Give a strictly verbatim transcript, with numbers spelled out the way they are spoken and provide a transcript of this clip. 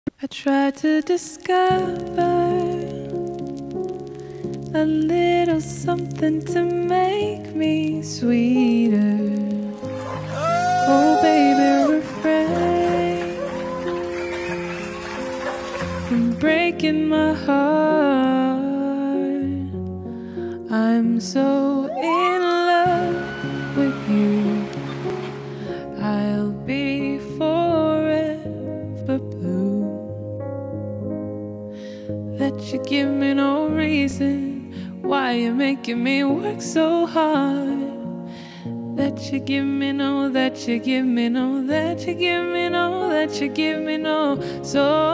I try to discover a little something to make me sweeter. Oh, baby, refrain from breaking my heart. I'm so in love with you, I'll be forever blue. That you give me no reason why you're making me work so hard. That you give me no, that you give me no, that you give me no, that you give me no. So